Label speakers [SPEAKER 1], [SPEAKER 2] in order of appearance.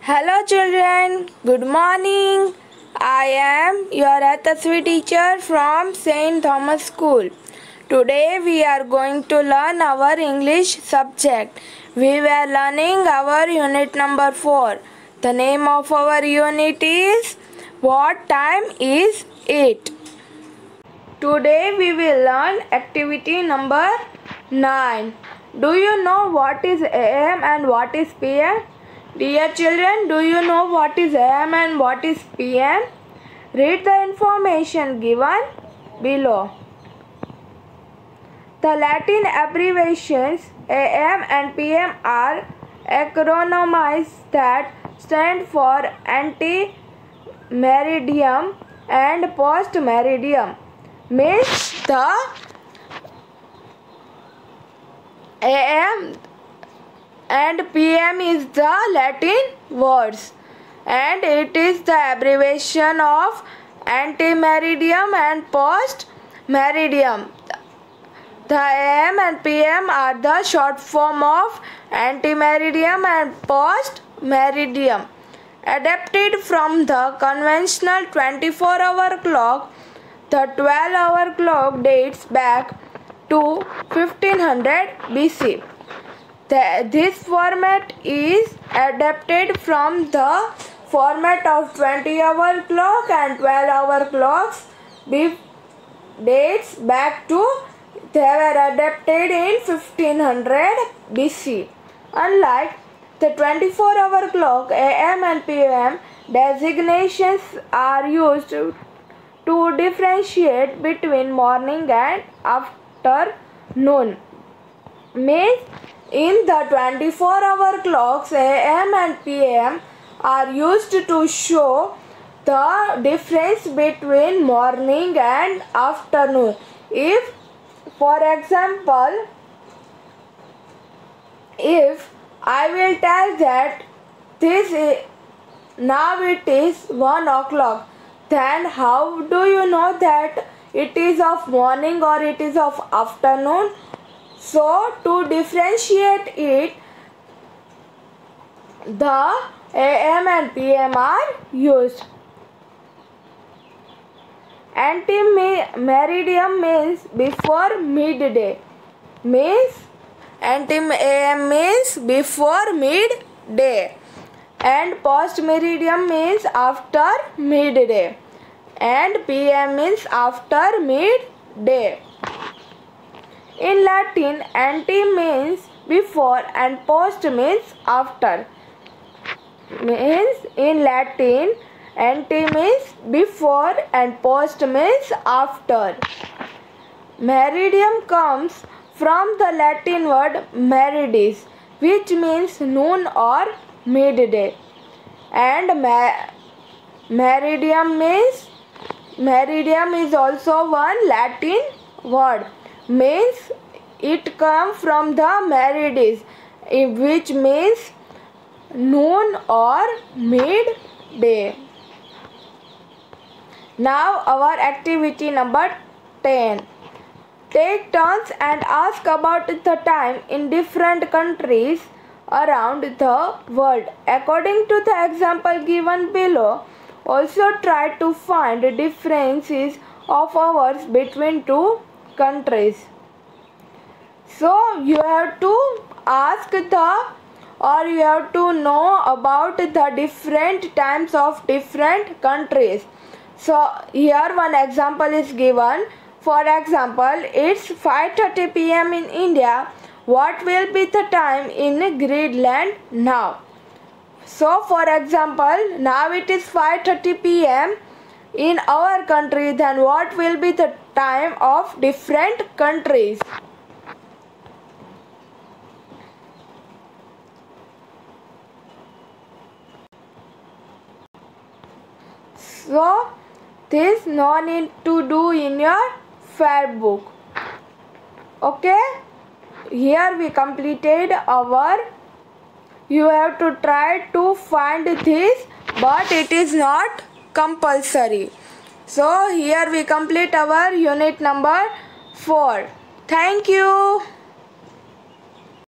[SPEAKER 1] Hello children, good morning. I am your Atasvi teacher from St. Thomas School. Today we are going to learn our English subject. We were learning our unit number 4. The name of our unit is What Time Is It? Today we will learn activity number 9. Do you know what is AM and what is PM? Dear children, do you know what is AM and what is PM? Read the information given below. The Latin abbreviations AM and PM are acronyms that stand for ante-meridiem and post-meridiem. Means the AM and PM is the Latin words and it is the abbreviation of ante-meridiem and post-meridiem. The AM and PM are the short form of ante-meridiem and post-meridiem. Adapted from the conventional 24-hour clock, the 12-hour clock dates back to 1500 BC. This format is adapted from the format of 20-hour clock and 12-hour clocks. Dates back to they were adapted in 1500 BC. Unlike the 24-hour clock, AM and PM designations are used to differentiate between morning and afternoon. Means in the 24-hour clocks, AM and PM are used to show the difference between morning and afternoon. If, for example, if I will tell that now it is 1 o'clock, then how do you know that it is of morning or it is of afternoon? So to differentiate it, the AM and PM are used. Ante-meridiem means before midday. AM means before midday. And post-meridiem means after midday. And PM means after midday. In Latin, ante means before and post means after. In Latin, ante means before and post means after. Meridiem comes from the Latin word meridis, which means noon or midday. And meridiem is also one Latin word. Means it comes from the meridis, which means noon or midday. Now our activity number 10. Take turns and ask about the time in different countries around the world. According to the example given below, also try to find differences of hours between two countries. So you have to ask you have to know about the different times of different countries. So here one example is given. For example, it's 5:30 PM in India. What will be the time in Greenland now? So for example, now it is 5:30 PM in our country, then what will be the time of different countries? So this no need to do in your fair book. Okay, here we completed our. You have to try to find this, but it is not compulsory. So here we complete our unit number 4. Thank you.